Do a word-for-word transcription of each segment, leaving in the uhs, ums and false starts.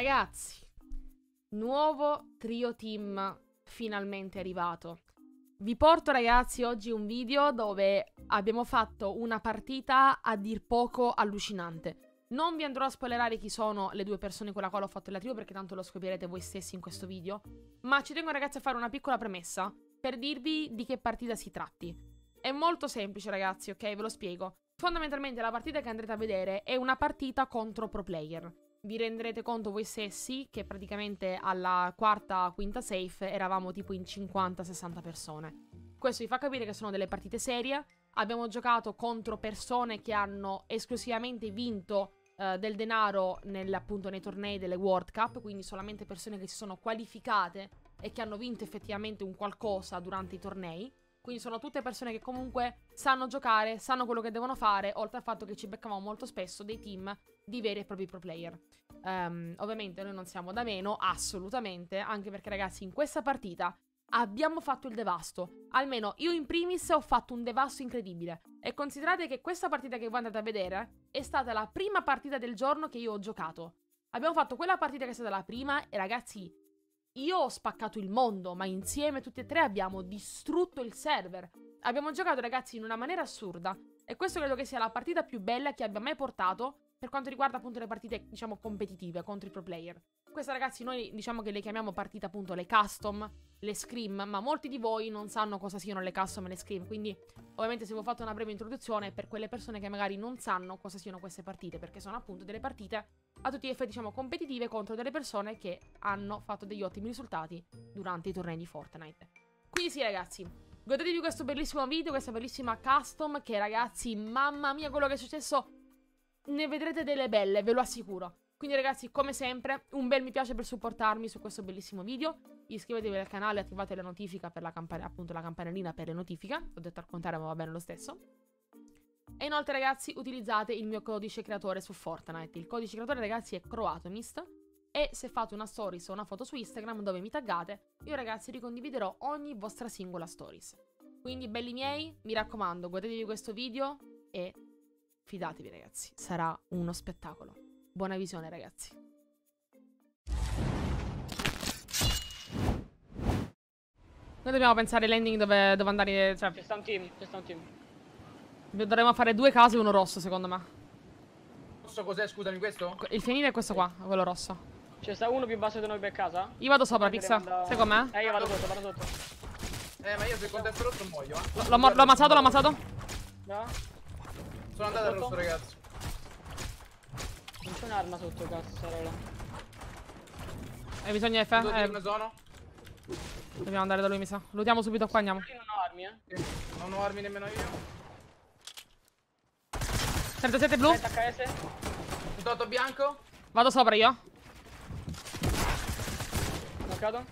Ragazzi, nuovo trio team finalmente arrivato. Vi porto ragazzi oggi un video dove abbiamo fatto una partita a dir poco allucinante. Non vi andrò a spoilerare chi sono le due persone con la quale ho fatto la trio, perché tanto lo scoprirete voi stessi in questo video. Ma ci tengo ragazzi a fare una piccola premessa per dirvi di che partita si tratti. È molto semplice ragazzi, ok? Ve lo spiego. Fondamentalmente la partita che andrete a vedere è una partita contro pro player. Vi renderete conto voi stessi che praticamente alla quarta, quinta safe eravamo tipo in cinquanta sessanta persone. Questo vi fa capire che sono delle partite serie. Abbiamo giocato contro persone che hanno esclusivamente vinto uh, del denaro nel, appunto nei tornei delle World Cup, quindi solamente persone che si sono qualificate e che hanno vinto effettivamente un qualcosa durante i tornei. Quindi sono tutte persone che comunque sanno giocare, sanno quello che devono fare, oltre al fatto che ci beccavamo molto spesso dei team di veri e propri pro player. Um, ovviamente noi non siamo da meno, assolutamente, anche perché ragazzi in questa partita abbiamo fatto il devasto. Almeno io in primis ho fatto un devasto incredibile. E considerate che questa partita che voi andate a vedere è stata la prima partita del giorno che io ho giocato. Abbiamo fatto quella partita che è stata la prima e ragazzi, io ho spaccato il mondo, ma insieme tutti e tre abbiamo distrutto il server. Abbiamo giocato ragazzi in una maniera assurda e questo credo che sia la partita più bella che abbia mai portato per quanto riguarda appunto le partite, diciamo, competitive contro i pro player. Questa ragazzi noi diciamo che le chiamiamo partite appunto le custom, le scrim, ma molti di voi non sanno cosa siano le custom e le scrim, quindi ovviamente se vi ho fatto una breve introduzione per quelle persone che magari non sanno cosa siano queste partite, perché sono appunto delle partite a tutti gli effetti diciamo competitive contro delle persone che hanno fatto degli ottimi risultati durante i tornei di Fortnite. Quindi sì ragazzi, godetevi questo bellissimo video, questa bellissima custom che ragazzi, mamma mia quello che è successo, ne vedrete delle belle, ve lo assicuro. Quindi ragazzi, come sempre, un bel mi piace per supportarmi su questo bellissimo video. Iscrivetevi al canale e attivate la notifica per la campanella, appunto la campanellina per le notifiche. L'ho detto al contrario, ma va bene lo stesso. E inoltre ragazzi, utilizzate il mio codice creatore su Fortnite. Il codice creatore ragazzi è Croatomist. E se fate una stories o una foto su Instagram dove mi taggate, io ragazzi ricondividerò ogni vostra singola stories. Quindi belli miei, mi raccomando, godetevi questo video e fidatevi ragazzi, sarà uno spettacolo. Buona visione ragazzi. Noi dobbiamo pensare ai landing dove, dove andare, cioè... C'è sta un team, c'è sta un team. Dovremmo fare due case e uno rosso secondo me. Rosso cos'è, scusami, questo? Il fienile è questo qua, quello rosso. C'è sta uno più basso di noi per casa? Io vado sopra, Pizza, Manda... sai com'è? Eh, io vado sotto, vado sotto. Eh, ma io se il contesto rosso muoio, eh. L'ho ammazzato, l'ho ammazzato. No? Sono andato al rosso, ragazzi. Non c'è un'arma sotto, cazzarola. Hai bisogno di F? Dove Eh, sono? dobbiamo andare da lui, mi sa. Lootiamo subito qua, andiamo. Io non ho armi, eh. Sì, non ho armi nemmeno io. trentasette blu. trenta H S. Tutto bianco. Vado sopra io. Knoccato.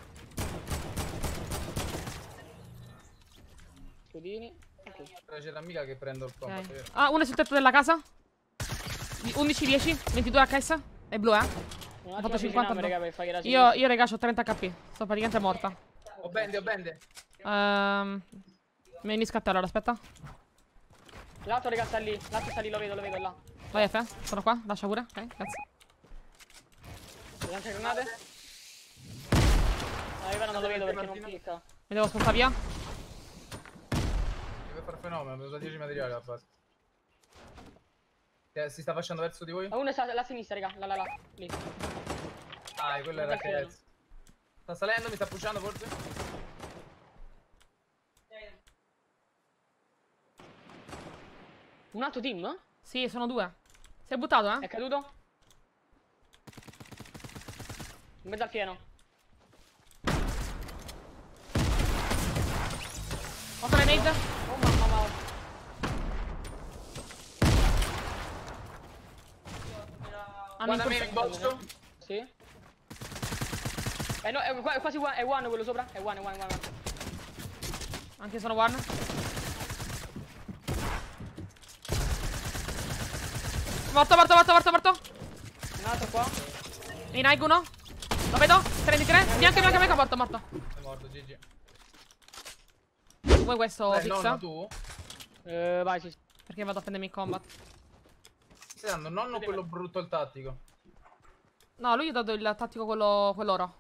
Scudini. Ok. C'è l'amica che prendo il combat, Okay. vero? Ah, uno è sul tetto della casa. undici dieci, ventidue H S. È blu, eh. Un Ho attimo fatto cinquanta raga, blu. per fare la Io, io raga, ho trenta H P. Sto praticamente morta. Ho bende, ho bende. Ehm... Mi unisco a te allora, aspetta. L'altro raga sta lì, l'altro sta lì, lo vedo, lo vedo là. Vai F, sono qua, lascia pure. Ok, grazie. Lancia granate. No, io però non lo vedo perché non clicca. Mi devo spostare via. Deve far fenomeno, mi usa dieci materiali a base. Eh, si sta facendo verso di voi? Ma uno sta alla sinistra, raga, là là là. Lì. Ah, quello era che sta salendo, mi sta pushando forse? Un altro team? Sì, sono due. Sei buttato, È eh? caduto? In mezzo al fieno. Ho tre nade. Oh mamma mia. Hanno Guarda me incur- il box. Sì. Eh no, è qua- è quasi one, è one quello sopra. È one, è one, è one. Anche sono one. Morto, morto, morto, morto, morto. Un altro qua. In high uno. Lo vedo. trentatré. Bianco, bianco, bianco, morto, morto. È morto, G G. Vuoi questo, Eh, Fix? nonno, tu? Eh, vai, sì. Perché vado a prendermi il combat. Stai dando nonno quello brutto il tattico. No, lui gli ha dato il tattico quello, quell'oro.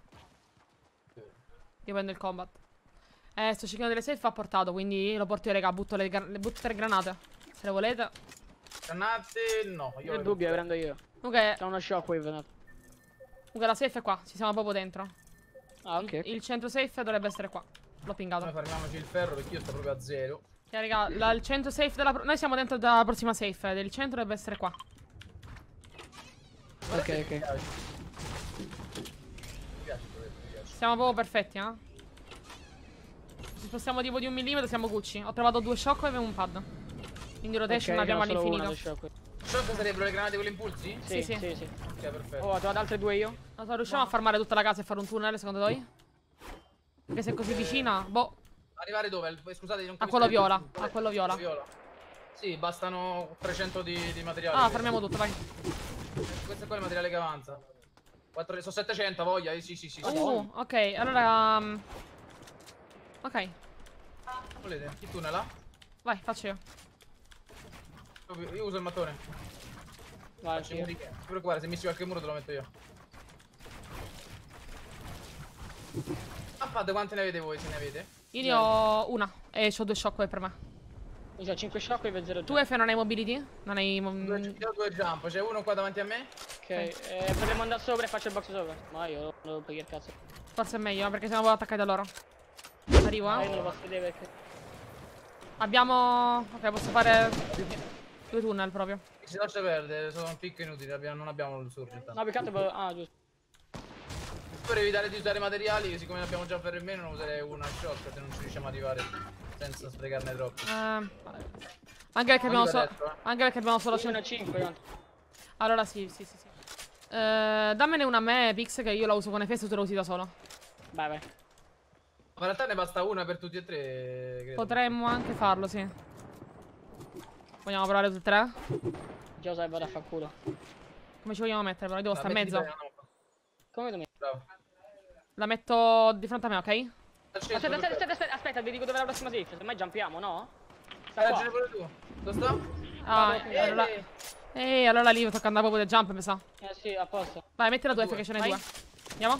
Io prendo il combat. Eh, sto cecchino delle safe va portato, quindi lo porto io, raga. Butto le, le butto tre granate. Se le volete. Granate, no. Io ho il dubbio, le prendo io. Ok. C'è uno shockwave. No? Comunque la safe è qua. Ci siamo proprio dentro. Ah, ok. Il, il centro safe dovrebbe essere qua. L'ho pingato. Noi farmiamoci il ferro perché io sto proprio a zero. Ok, raga, la, il centro safe della... Noi siamo dentro della prossima safe. Del centro dovrebbe essere qua. Ok, ok. Mi piace, mi piace. Siamo proprio perfetti, eh. Se spostiamo tipo di un millimetro siamo Gucci. Ho trovato due shockwave e un pad. Quindi rotation Okay, abbiamo ne ho solo una all'infinito. di shockwave. Shock sarebbero le granate con gli impulsi? Sì, sì. sì, sì. Ok, perfetto. Oh, ho trovato altre due io. Non so, riusciamo a farmare tutta la casa e fare un tunnel secondo voi? Perché se è così vicina, boh. Arrivare dove? Scusate, non A capisco quello il- viola, Qual è? a quello viola. Sì, bastano trecento di, di materiale. Ah, credo. fermiamo tutto, vai. Questo qua è il materiale che avanza. quattro, sono settecento, voglia? Eh, Sì, sì, sì. sì. Uh, ok, allora... um, ok, Volete? Chi tunnela? vai, faccio io. Io io uso il mattone. Vai, Faccio sì. muri. Non ti preoccupare, se missi qualche muro te lo metto io. Ah, pad, quante ne avete voi, se ne avete? Io ne ho una e ho due shockwave per me. Io ho cinque shockwave e zero. Tu F non hai mobility? Non hai... mm, Due, io ho due jump, c'è uno qua davanti a me. Ok, eh, potremmo andare sopra e faccio il box sopra. Ma io non devo pagare il cazzo. Forse è meglio, eh, perché sennò vado attaccati da loro. Arrivo, Ah, io eh. non lo posso vedere perché. Abbiamo... Ok, posso fare due tunnel proprio. Si lascia perdere, sono un picco inutili, abbiamo- non abbiamo il surge. No, più che altro devo- Ah, giusto. Per evitare di usare materiali, siccome ne abbiamo già ferro in meno, non userei una shot se non ci riusciamo ad arrivare senza sprecarne troppo. Eh, anche perché abbiamo solo... Detto, eh. Anche perché abbiamo solo... Sono cinque, tanto. Allora sì, sì, sì, sì. Eh, dammene una a me, Pix, che io la uso con F S e tu la usi da solo. Vai, vai. Ma in realtà ne basta una per tutti e tre, credo. Potremmo anche farlo, sì. Vogliamo provare tutte e tre? Già lo sai, vado a far culo. Come ci vogliamo mettere? Però io devo Ah, stare in metti mezzo. di te, no. Come tu mi... Bravo. La metto di fronte a me, ok? Al centro, Aspetta, aspetta, perfetto. aspetta, aspetta, aspetta, vi dico dove è la prossima safe. Se mai jumpiamo, no? Sta Eh, qua. ragione pure tu. Dove sta? Ah, Vado, eh, allora... eh. Eh, allora lì tocca andare proprio del jump, mi sa. Eh sì, a posto. Vai, mettila due, Due. che ce n'è Vai. due. Andiamo.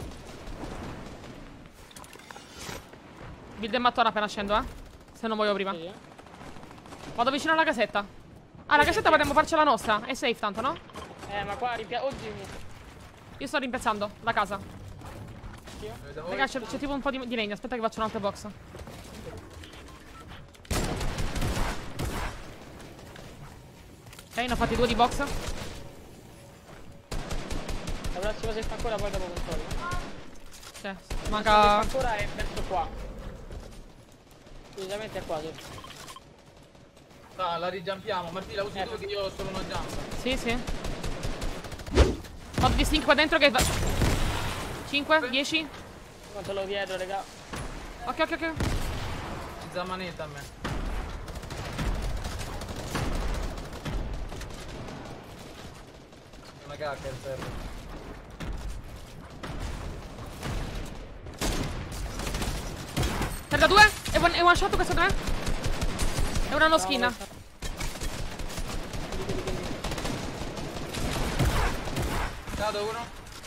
Build e mattone appena scendo, eh. Se non voglio prima. Sì, sì. Vado vicino alla casetta. Ah, la casetta potremmo farcela nostra. È safe tanto, no? Eh, ma qua rimpia... Oddio. Io sto rimpiazzando la casa. Io? Dove da voi? Raga, c'è c'è tipo un po' di, di legno. Aspetta che faccio un altro box. Ok, ne ho fatti due di box. La prossima safe ancora, poi dopo controllo. Sì, La safe manca... ancora è verso qua. Precisamente è qua, sì. Ah, la rigiampiamo. Martì, la usi Eh. tu che io ho solo una jump. Sì, sì. Ho distinct qua dentro che... cinque, dieci. Controllo dietro, raga. Ok, ok, ok. Zammanetta a me. Una cacca il ferro. trentadue. E one, e one shot questo da me. È una no skin. Cado uno.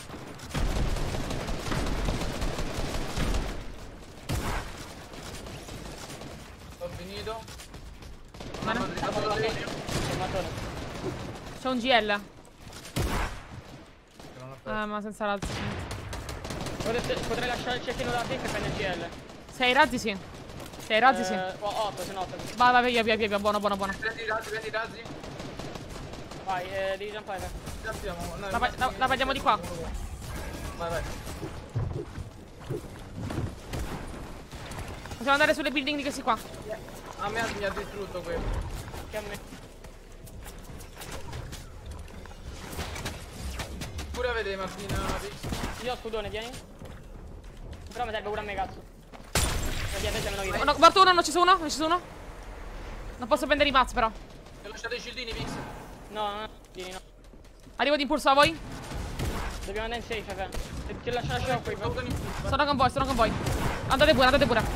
Ho finito. Bene. Mamma, ho ridato la legno. C'è mattone. C'è un G L. Che non ho preso. Ah, ma senza razzi. Potreste- Potrei lasciare il cecchino da te e prendere il G L. Sei razzi, sì. Sei razzi, sì. Eh, ho otto, se no otto. Vai, vai, via, via, via, via. Buono, buono, buono. Prendi i razzi, prendi i razzi. Vai, eh, devi jumpare. Giampiamo. No, La, la, la vediamo di qua. Vai, vai. Possiamo andare sulle building di questi qua. A me mi ha distrutto quello. Che a me. Pure avete Martina Pix. Io ho scudone, tieni. Però mi serve pure a me, cazzo. E via, te se me lo Oh, chiedi. no, morto uno, non ci sono uno? Non ci sono uno? Non posso prendere i mazzi però. Ti ho lasciato i scildini Pix. No, no, no, tieni, no. Arrivo di impulso a voi. Dobbiamo andare in safe, F. Ti- Ti lascio la shockwave. Sto con impulso. Sono con voi, sono con voi. Andate pure, andate pure.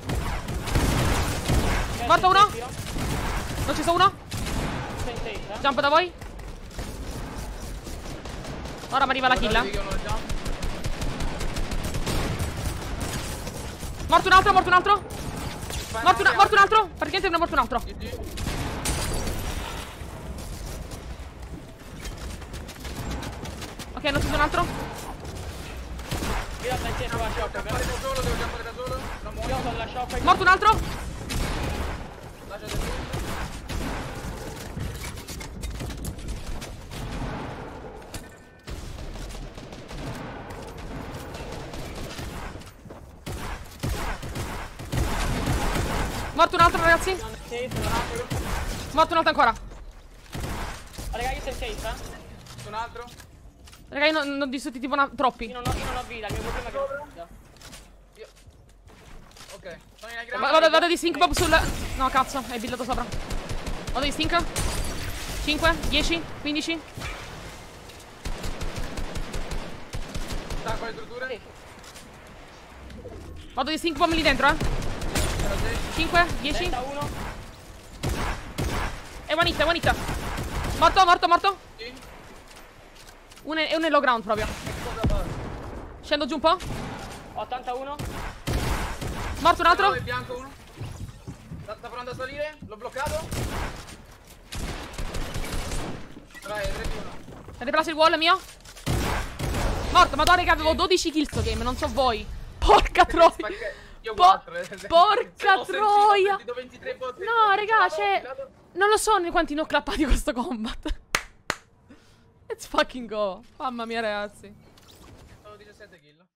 Ok, Morto sei uno? safe, tiro. Non ci sono uno? Sei in safe, eh. Jump da voi. Ora mi arriva la kill. Guardate che uno già. Morto un altro, morto un altro. Fai Morto, una, una- morto un altro. Praticamente ne è morto un altro. G G. Ok, non ci sono un altro. Io sto in centro con la shop, Devo campare da solo, devo campare da solo. Non io muoio. sono la shop. Morto un altro. Lasciate il punto. Morto un altro, ragazzi. Sono safe, non altro. Morto un altro ancora. Ah, raga, io sono safe, eh. Un altro. Raga, io non, non distrutti tipo una, troppi. Io non ho, io non ho vita, il mio problema è che non ho vita. Io. Ok. Sono in aggravato. Va- Vado, vado di sync Bob sul... No, cazzo, è buildato sopra. Vado di sync. cinque, dieci, quindici. Stacco le strutture. Vado di sync bomb lì dentro, eh. cinque, dieci. trenta uno. E one hit, one hit. Morto, morto, morto. Sì. Uno è, uno è low ground proprio. Cosa fare? Scendo giù un po'. ottantuno. Morto un altro. È bianco uno. Sta, sta provando a salire. L'ho bloccato. Vai, tre più uno. Avete preso il wall è mio? Morto, madonna che avevo dodici kill sto game, non so voi. Porca troia. Io Po- quattro, eh. porca Ho sentito, troia. ho sentito ventitré botte. No, raga, c'è... Filato. Non lo so né quanti ne ho clappati questo combat. Let's fucking go. Mamma mia, ragazzi. Sono diciassette kill.